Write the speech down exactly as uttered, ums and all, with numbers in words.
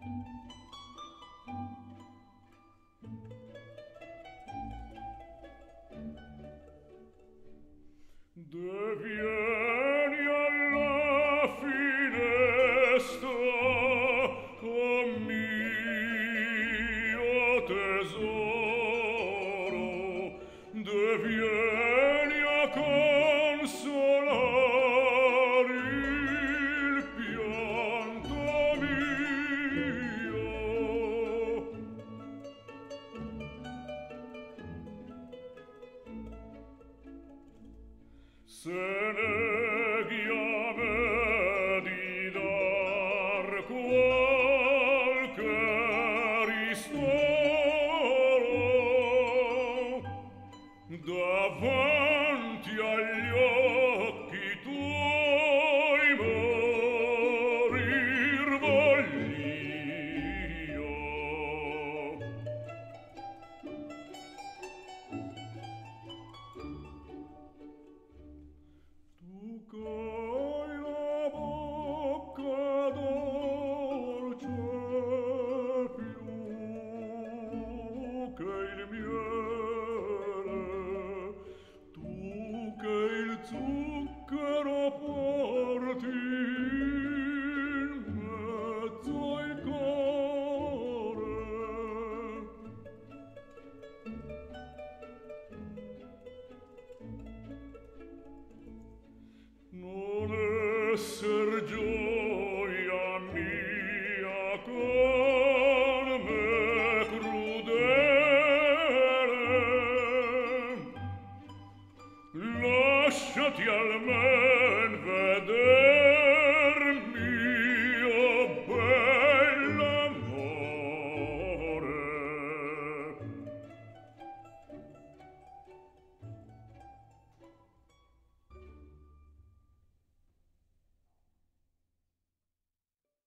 Devieni alla finestra, oh mio tesoro, devieni a consolare il pianto mio. Se neghi a me di dar qualche ristoro, davanti agli occhi tuoi morir voglio. Tu c'hai la bocca dolce più che il miele, tu che il zucchero porti in mezzo al cuore. Non esser giovane